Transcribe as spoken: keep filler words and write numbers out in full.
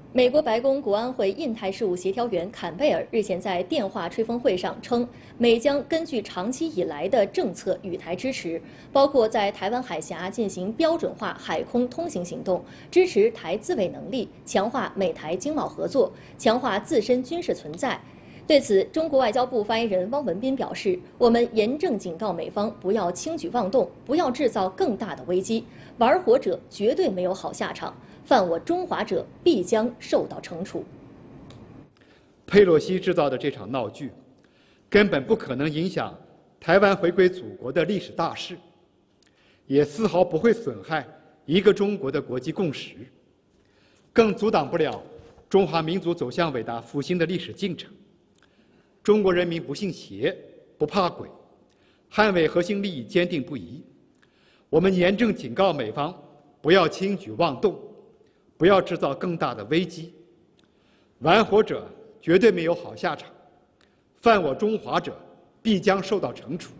美国白宫国安会印太事务协调员坎贝尔日前在电话吹风会上称，美将根据长期以来的政策与台支持，包括在台湾海峡进行标准化海空通行行动，支持台自卫能力，强化美台经贸合作，强化自身军事存在。对此，中国外交部发言人汪文斌表示：“我们严正警告美方不要轻举妄动，不要制造更大的危机，玩火者绝对没有好下场。 犯我中华者必将受到惩处。 佩洛西制造的这场闹剧，根本不可能影响台湾回归祖国的历史大势，也丝毫不会损害一个中国的国际共识，更阻挡不了中华民族走向伟大复兴的历史进程。中国人民不信邪，不怕鬼，捍卫核心利益坚定不移。我们严正警告美方，不要轻举妄动。 不要制造更大的危机，玩火者绝对没有好下场，犯我中华者必将受到惩处。